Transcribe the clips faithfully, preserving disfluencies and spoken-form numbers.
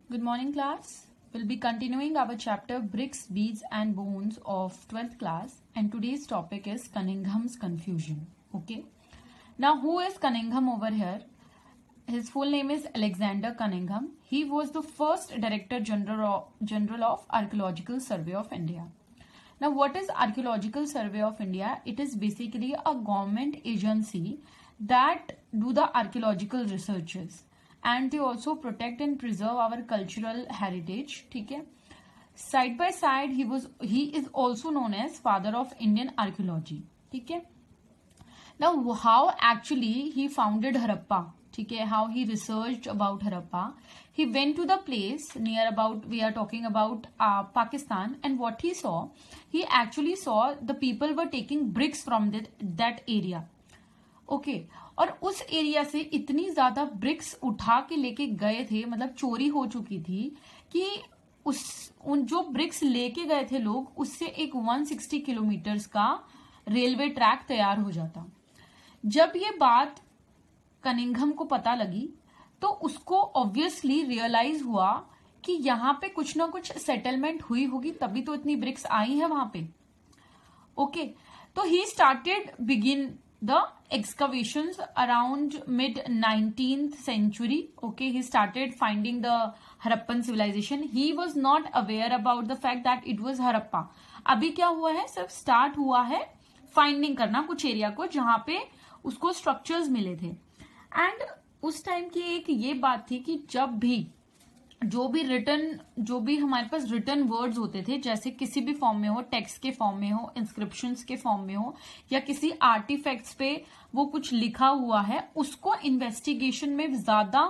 Good morning, class. We'll be continuing our chapter Bricks, Beads and Bones of twelfth class, and today's topic is Cunningham's confusion. Okay. Now, who is Cunningham over here? His full name is Alexander Cunningham. He was the first Director General General of Archaeological Survey of India. Now, what is Archaeological Survey of India? It is basically a government agency that do the archaeological researches. And they also protect and preserve our cultural heritage. ठीक है. Side by side, he was he is also known as father of Indian archaeology. ठीक है. Now, how actually he founded Harappa? ठीक है. How he researched about Harappa? He went to the place near about we are talking about uh, Pakistan, and what he saw, he actually saw the people were taking bricks from that that area. Okay okay. और उस area से इतनी ज्यादा BRICS उठा के लेके गए थे, मतलब चोरी हो चुकी थी कि उस उन जो ब्रिक्स लेके गए थे लोग, उससे एक एक सौ साठ किलोमीटर्स का रेलवे ट्रैक तैयार हो जाता. जब ये बात कनिंघम को पता लगी तो उसको ऑब्वियसली रियलाइज हुआ कि यहाँ पे कुछ ना कुछ सेटलमेंट हुई होगी, तभी तो इतनी ब्रिक्स आई है वहां पे. Okay okay. तो he started begin the excavations around mid nineteenth century. Okay, he started finding the Harappan civilization. He was not aware about the fact that it was Harappa. अभी क्या हुआ है, सिर्फ स्टार्ट हुआ है फाइंडिंग करना कुछ एरिया को जहां पे उसको स्ट्रक्चर्स मिले थे. एंड उस टाइम की एक ये बात थी कि जब भी जो भी रिटर्न जो भी हमारे पास रिटर्न वर्ड्स होते थे, जैसे किसी भी फॉर्म में हो, टेक्स्ट के फॉर्म में हो, इंस्क्रिप्शंस के फॉर्म में हो, या किसी आर्टिफैक्ट्स पे वो कुछ लिखा हुआ है, उसको इन्वेस्टिगेशन में ज्यादा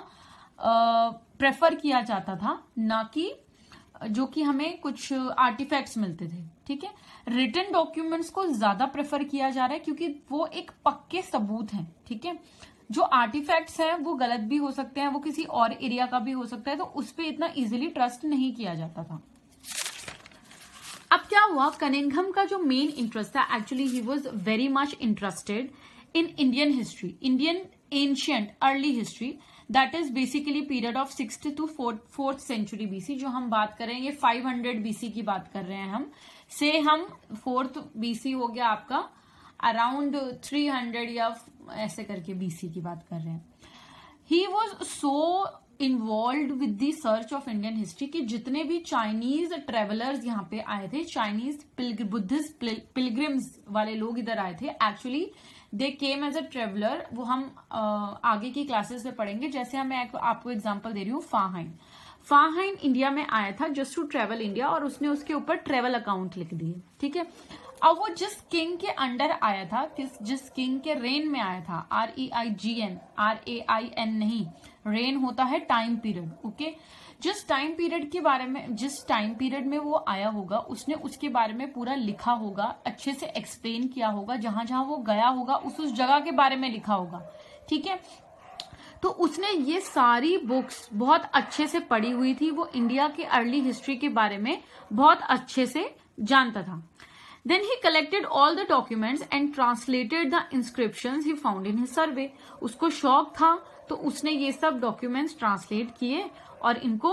प्रेफर किया जाता था, ना कि जो कि हमें कुछ आर्टिफैक्ट्स मिलते थे. ठीक है. रिटर्न डॉक्यूमेंट्स को ज्यादा प्रेफर किया जा रहा है क्योंकि वो एक पक्के सबूत हैं. ठीक है. जो आर्टिफैक्ट्स हैं वो गलत भी हो सकते हैं, वो किसी और एरिया का भी हो सकता है, तो उस पर इतना इजीली ट्रस्ट नहीं किया जाता था. अब क्या हुआ, कनिंघम का जो मेन इंटरेस्ट था, actually he was very much interested in Indian history, Indian ancient early history, that is basically period of sixth to fourth century BC. जो हम बात कर रहे हैं ये फाइव हंड्रेड बीसी की बात कर रहे हैं हम, से हम फोर्थ बीसी हो गया आपका अराउंड थ्री हंड्रेड या ऐसे करके बीसी की बात कर रहे हैं. He was so involve with the search of Indian history कि जितने भी चाइनीज ट्रेवलर्स यहाँ पे आए थे, चाइनीज बुद्धिस्ट पिलग्रिम्स वाले लोग इधर आए थे, actually they came as a traveller. वो हम आ, आगे की क्लासेस में पढ़ेंगे. जैसे मैं आपको एग्जांपल दे रही हूँ, फाहाइन फाहाइन इंडिया में आया था जस्ट टू ट्रेवल इंडिया, और उसने उसके ऊपर ट्रेवल अकाउंट लिख दिए. ठीक है. अब वो जिस किंग के अंडर आया था, किस जिस किंग के रेन में आया था, R E I G N, R A I N नहीं, रेन होता है टाइम पीरियड. ओके. जिस टाइम पीरियड के बारे में जिस टाइम पीरियड में वो आया होगा, उसने उसके बारे में पूरा लिखा होगा, अच्छे से एक्सप्लेन किया होगा, जहां जहां वो गया होगा उस उस जगह के बारे में लिखा होगा. ठीक है. तो उसने ये सारी बुक्स बहुत अच्छे से पढ़ी हुई थी, वो इंडिया के अर्ली हिस्ट्री के बारे में बहुत अच्छे से जानता था. Then he collected all the documents and translated the inscriptions he found in his survey. उसको शौक था तो उसने ये सब डॉक्यूमेंट्स ट्रांसलेट किए और इनको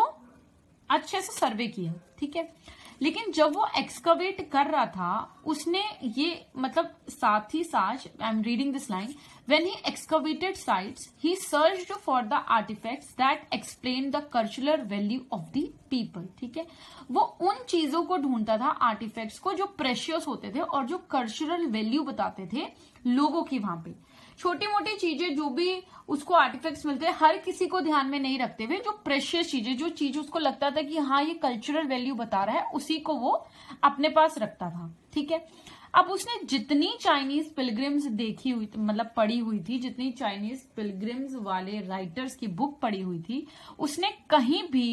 अच्छे से सर्वे किया. ठीक है. लेकिन जब वो एक्सकवेट कर रहा था, उसने ये मतलब साथ ही साथ, I am reading this line, when he excavated sites, he searched for the artifacts that explain the cultural value of the people. ठीक है. वो उन चीजों को ढूंढता था, आर्टिफैक्ट्स को, जो प्रेशियस होते थे और जो कल्चरल वैल्यू बताते थे लोगों की. वहां पे छोटी मोटी चीजें जो भी उसको आर्टिफैक्ट्स मिलते हैं, हर किसी को ध्यान में नहीं रखते हुए, जो प्रेशियस चीजें, जो चीज उसको लगता था कि हाँ ये कल्चरल वैल्यू बता रहा है, उसी को वो अपने पास रखता था. ठीक है. अब उसने जितनी चाइनीज पिलग्रिम्स देखी हुई, मतलब पढ़ी हुई थी, जितनी चाइनीज पिलग्रिम्स वाले राइटर्स की बुक पढ़ी हुई थी, उसने कहीं भी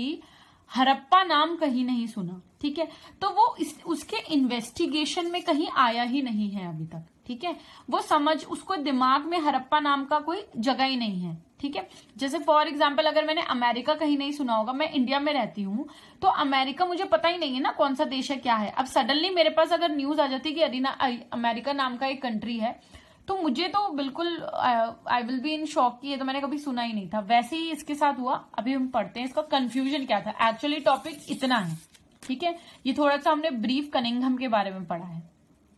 हरप्पा नाम कहीं नहीं सुना. ठीक है. तो वो इस, उसके इन्वेस्टिगेशन में कहीं आया ही नहीं है अभी तक. ठीक है. वो समझ, उसको दिमाग में हरप्पा नाम का कोई जगह ही नहीं है. ठीक है. जैसे फॉर एग्जाम्पल अगर मैंने अमेरिका कहीं नहीं सुना होगा, मैं इंडिया में रहती हूँ, तो अमेरिका मुझे पता ही नहीं है ना कौन सा देश है, क्या है. अब सडनली मेरे पास अगर न्यूज आ जाती है कि अरीना अमेरिका नाम का एक कंट्री है, तो मुझे तो बिल्कुल I will be in shock कि ये तो मैंने कभी सुना ही नहीं था। वैसे ही इसके साथ हुआ। अभी हम पढ़ते हैं इसका कंफ्यूजन क्या था। एक्चुअली टॉपिक इतना है, ठीक है। ये थोड़ा सा हमने ब्रीफ कनिंघम के बारे में पढ़ा है।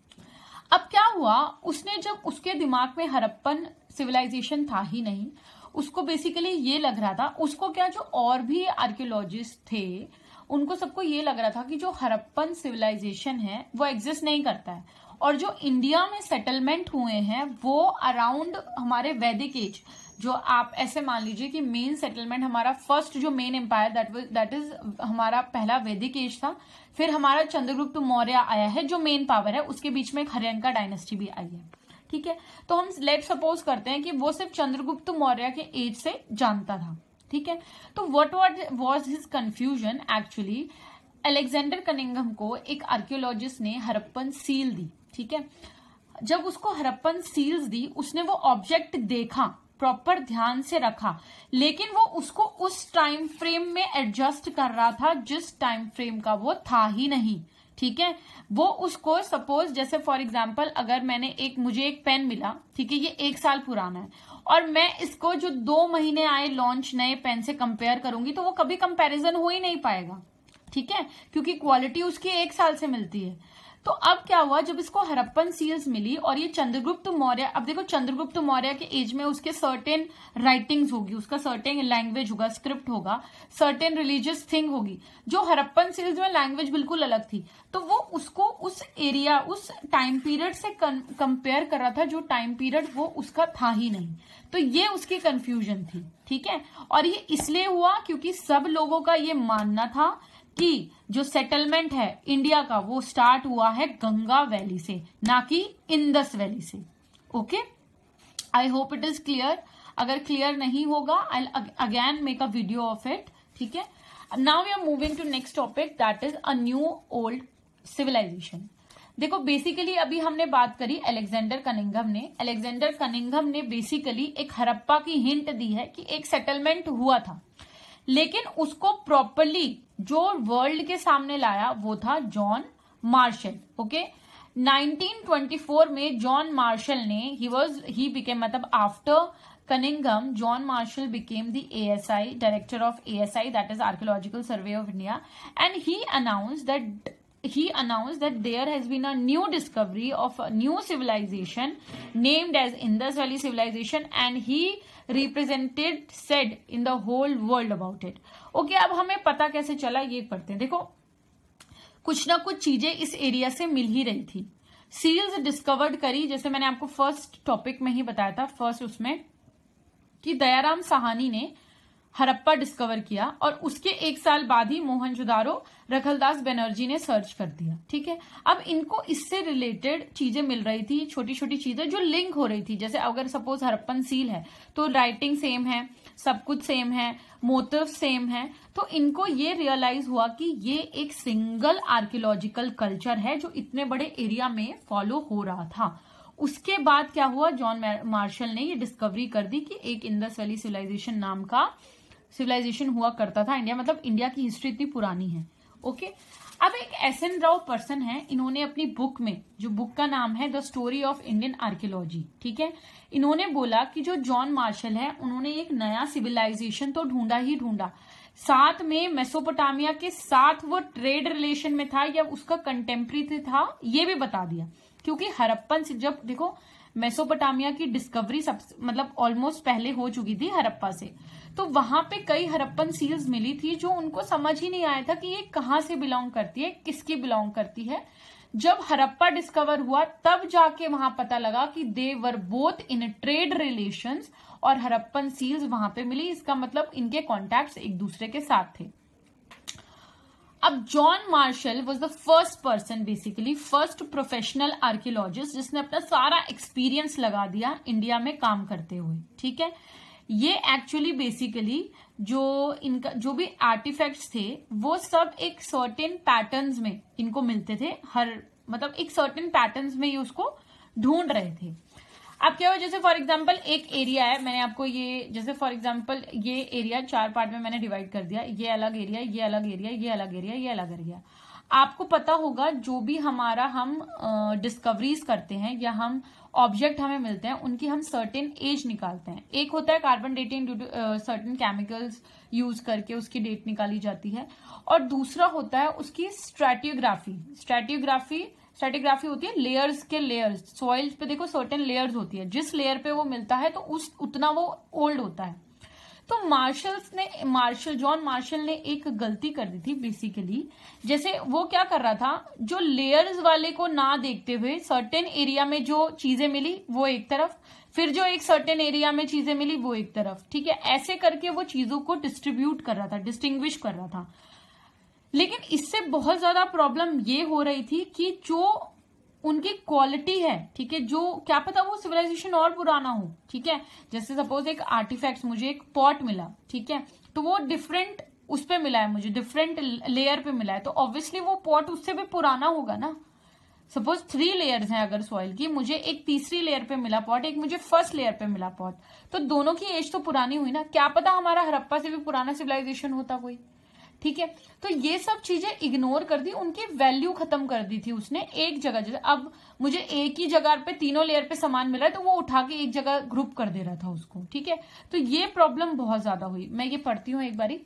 अब क्या हुआ, उसने जब उसके दिमाग में हड़प्पन सिविलाइजेशन था ही नहीं, उसको बेसिकली ये लग रहा था, उसको क्या जो और भी आर्कियोलॉजिस्ट थे उनको सबको ये लग रहा था कि जो हड़प्पन सिविलाइजेशन है वो एग्जिस्ट नहीं करता है, और जो इंडिया में सेटलमेंट हुए हैं वो अराउंड हमारे वैदिक एज, जो आप ऐसे मान लीजिए कि मेन सेटलमेंट हमारा फर्स्ट जो main empire that that is हमारा पहला वैदिक एज था, फिर हमारा चंद्रगुप्त मौर्य आया है जो मेन पावर है, उसके बीच में एक हर्यनका डायनेस्टी भी आई है, ठीक है। तो हम लेट सपोज करते हैं कि वो सिर्फ चंद्रगुप्त मौर्य के एज से जानता था, ठीक है। तो what was his confusion, actually Alexander Cunningham को एक आर्कियोलॉजिस्ट ने हड़प्पन सील दी, ठीक है। जब उसको हड़प्पन सील्स दी, उसने वो ऑब्जेक्ट देखा, प्रॉपर ध्यान से रखा, लेकिन वो उसको उस टाइम फ्रेम में एडजस्ट कर रहा था जिस टाइम फ्रेम का वो था ही नहीं, ठीक है। वो उसको सपोज जैसे फॉर एग्जांपल अगर मैंने एक मुझे एक पेन मिला, ठीक है, ये एक साल पुराना है, और मैं इसको जो दो महीने आए लॉन्च नए पेन से कंपेयर करूंगी तो वो कभी कंपैरिजन हो ही नहीं पाएगा, ठीक है, क्योंकि क्वालिटी उसकी एक साल से मिलती है। तो अब क्या हुआ, जब इसको हड़प्पन सील्स मिली और ये चंद्रगुप्त मौर्य, अब देखो चंद्रगुप्त मौर्य के एज में उसके सर्टेन राइटिंग्स होगी, उसका सर्टेन लैंग्वेज होगा, स्क्रिप्ट होगा, सर्टेन रिलीजियस थिंग होगी, जो हड़प्पन सील्स में लैंग्वेज बिल्कुल अलग थी। तो वो उसको उस एरिया उस टाइम पीरियड से कंपेयर कर रहा था जो टाइम पीरियड वो उसका था ही नहीं। तो ये उसकी कंफ्यूजन थी, ठीक है। और ये इसलिए हुआ क्योंकि सब लोगों का ये मानना था कि जो सेटलमेंट है इंडिया का वो स्टार्ट हुआ है गंगा वैली से, ना कि इंडस वैली से। Okay, I hope it is clear. अगर क्लियर नहीं होगा I again make a video of it, ठीक है। Now we are moving to next topic that is a new old civilisation. देखो बेसिकली अभी हमने बात करी अलेक्जेंडर कनिंघम ने अलेक्जेंडर कनिंघम ने बेसिकली एक हड़प्पा की हिंट दी है कि एक सेटलमेंट हुआ था, लेकिन उसको प्रॉपरली जो वर्ल्ड के सामने लाया वो था John Marshall. Okay, nineteen twenty four में जॉन मार्शल ने ही वाज ही बिकेम मतलब after Cunningham John Marshall became the A S I director of A S I that is archaeological survey of India, and he announced that he announced that there has been a new discovery of a new civilization named as Indus Valley Civilization, and he represented said in the whole world about it. Okay, अब हमें पता कैसे चला ये पढ़ते हैं। देखो कुछ ना कुछ चीजें इस एरिया से मिल ही रही थी। सील्स डिस्कवर्ड करी, जैसे मैंने आपको फर्स्ट टॉपिक में ही बताया था, फर्स्ट उसमें कि दयाराम साहनी ने हड़प्पा डिस्कवर किया, और उसके एक साल बाद ही मोहनजोदारो रखलदास बनर्जी ने सर्च कर दिया, ठीक है। अब इनको इससे रिलेटेड चीजें मिल रही थी, छोटी छोटी चीजें जो लिंक हो रही थी, जैसे अगर सपोज हड़प्पन सील है तो राइटिंग सेम है, सब कुछ सेम है, मोटिव सेम है, तो इनको ये रियलाइज हुआ कि ये एक सिंगल आर्कियोलॉजिकल कल्चर है जो इतने बड़े एरिया में फॉलो हो रहा था। उसके बाद क्या हुआ, जॉन मार्शल ने ये डिस्कवरी कर दी कि एक इंडस वैली सिविलाइजेशन नाम का सिविलाइजेशन हुआ करता था इंडिया, मतलब इंडिया की हिस्ट्री इतनी पुरानी है। ओके, अब एक एस एन राव पर्सन है, इन्होंने अपनी बुक में, जो बुक का नाम है the story of Indian archaeology, ठीक है, इन्होंने बोला कि जो जॉन मार्शल है उन्होंने एक नया सिविलाइजेशन तो ढूंढा ही ढूंढा, साथ में मेसोपोटामिया के साथ वो ट्रेड रिलेशन में था या उसका कंटेम्प्रेरी था ये भी बता दिया, क्योंकि हड़प्पन जब देखो मेसोपोटामिया की डिस्कवरी सब मतलब ऑलमोस्ट पहले हो चुकी थी हड़प्पा से, तो वहां पे कई हड़प्पन सील्स मिली थी जो उनको समझ ही नहीं आया था कि ये कहाँ से बिलोंग करती है, किसकी बिलोंग करती है। जब हड़प्पा डिस्कवर हुआ तब जाके वहां पता लगा कि they were both in trade relations, और हड़प्पन सील्स वहां पे मिली, इसका मतलब इनके कॉन्टैक्ट्स एक दूसरे के साथ थे। अब John Marshall was the first person, basically first professional archaeologist जिसने अपना सारा एक्सपीरियंस लगा दिया इंडिया में काम करते हुए, ठीक है। ये एक्चुअली बेसिकली जो इनका जो भी आर्टिफैक्ट्स थे वो सब एक सर्टेन पैटर्न्स में इनको मिलते थे, हर मतलब एक सर्टेन पैटर्न्स में ये उसको ढूंढ रहे थे। अब क्या हो, जैसे फॉर एग्जांपल एक एरिया है, मैंने आपको ये जैसे फॉर एग्जांपल ये एरिया चार पार्ट में मैंने डिवाइड कर दिया, ये अलग एरिया, ये अलग एरिया, ये अलग एरिया, ये अलग एरिया। आपको पता होगा जो भी हमारा हम डिस्कवरीज uh, करते हैं या हम ऑब्जेक्ट हमें मिलते हैं उनकी हम सर्टेन एज निकालते हैं। एक होता है carbon dating due to certain chemicals use करके उसकी डेट निकाली जाती है, और दूसरा होता है उसकी स्ट्रैटियोग्राफी। स्ट्रैटियोग्राफी स्ट्रैटियोग्राफी होती है लेयर्स के लेयर्स, सॉइल पे देखो सर्टेन लेयर्स होती है, जिस लेयर पे वो मिलता है तो उस उतना वो ओल्ड होता है। तो मार्शल्स ने मार्शल जॉन मार्शल ने एक गलती कर दी थी बेसिकली। जैसे वो क्या कर रहा था, जो लेयर्स वाले को ना देखते हुए सर्टेन एरिया में जो चीजें मिली वो एक तरफ, फिर जो एक सर्टेन एरिया में चीजें मिली वो एक तरफ, ठीक है, ऐसे करके वो चीजों को डिस्ट्रीब्यूट कर रहा था, डिस्टिंग्विश कर रहा था। लेकिन इससे बहुत ज्यादा प्रॉब्लम ये हो रही थी कि जो उनकी क्वालिटी है, ठीक है, जो क्या पता वो सिविलाइजेशन और पुराना हो, ठीक है। जैसे सपोज एक आर्टिफैक्ट, मुझे एक पॉट मिला, ठीक है, तो वो डिफरेंट उस पे मिला है, मुझे डिफरेंट लेयर पे मिला है, तो ऑब्वियसली वो पॉट उससे भी पुराना होगा ना। सपोज थ्री लेयर्स हैं अगर सॉइल की, मुझे एक तीसरी लेयर पे मिला पॉट, एक मुझे फर्स्ट लेयर पे मिला पॉट, तो दोनों की एज तो पुरानी हुई ना। क्या पता हमारा हड़प्पा से भी पुराना सिविलाइजेशन होता कोई, ठीक है। तो ये सब चीजें इग्नोर कर दी, उनकी वैल्यू खत्म कर दी थी उसने एक जगह। जैसे अब मुझे एक ही जगह पे तीनों लेयर पे सामान मिला है तो वो उठा के एक जगह ग्रुप कर दे रहा था उसको, ठीक है। तो ये प्रॉब्लम बहुत ज्यादा हुई। मैं ये पढ़ती हूँ एक बारी।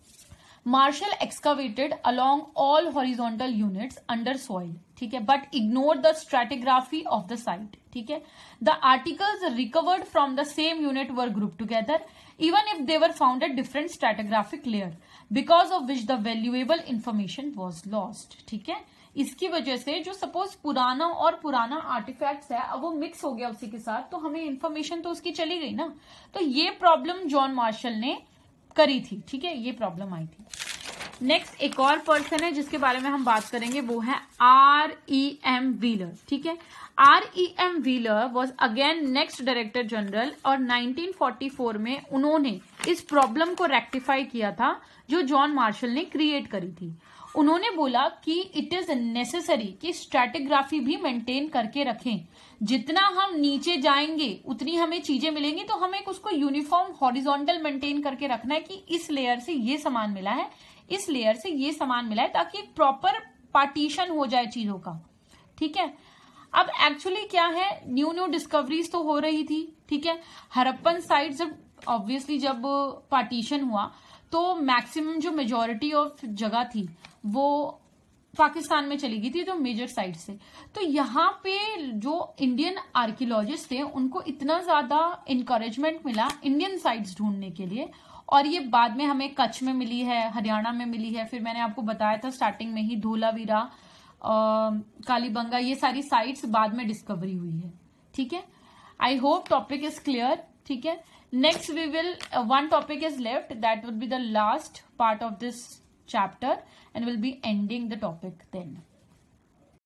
Marshall excavated along all horizontal units under soil, ठीक है, but ignore the stratigraphy of the site, ठीक है। The articles recovered from the same unit were group together even if they were found at different stratigraphic layer because of which the valuable information was lost, ठीक है। इसकी वजह से जो suppose पुराना और पुराना आर्टिफैक्ट्स है अब वो मिक्स हो गया उसी के साथ, तो हमें इंफॉर्मेशन तो उसकी चली गई ना। तो ये प्रॉब्लम जॉन मार्शल ने करी थी, ठीक है, ये प्रॉब्लम आई थी। नेक्स्ट एक और पर्सन है जिसके बारे में हम बात करेंगे, वो है आर ई एम व्हीलर, ठीक है। R E M Wheeler was again next director general, और नाइनटीन फोर्टी फोर में उन्होंने इस प्रॉब्लम को रेक्टिफाई किया था जो जॉन मार्शल ने क्रिएट करी थी। उन्होंने बोला कि इट इज नेसेसरी कि स्ट्रैटिग्राफी भी मेंटेन करके रखें। जितना हम नीचे जाएंगे उतनी हमें चीजें मिलेंगी, तो हमें उसको यूनिफॉर्म हॉरिजॉन्टल मेंटेन करके रखना है कि इस लेयर से ये सामान मिला है, इस लेयर से ये सामान मिला है, ताकि एक प्रॉपर पार्टीशन हो जाए चीजों का, ठीक है। अब एक्चुअली क्या है, न्यू न्यू डिस्कवरीज तो हो रही थी, ठीक है। हड़प्पन साइट जब ऑब्वियसली जब पार्टीशन हुआ तो मैक्सिमम जो मेजॉरिटी ऑफ जगह थी वो पाकिस्तान में चली गई थी, तो मेजर साइट से। तो यहाँ पे जो इंडियन आर्कियोलॉजिस्ट थे उनको इतना ज्यादा इंकरेजमेंट मिला इंडियन साइट्स ढूंढने के लिए, और ये बाद में हमें कच्छ में मिली है, हरियाणा में मिली है, फिर मैंने आपको बताया था स्टार्टिंग में ही धोलावीरा, कालीबंगा, ये सारी साइट्स बाद में डिस्कवरी हुई है, ठीक है। I hope topic is clear, ठीक है। Next we will one topic is left, that will be the last part of this chapter and will be ending the topic then.